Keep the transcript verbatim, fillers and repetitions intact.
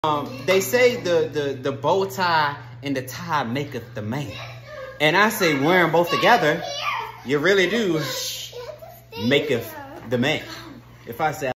Um, they say the, the, the bow tie and the tie maketh the man. And I say wearing both together, you really do maketh the man. If I say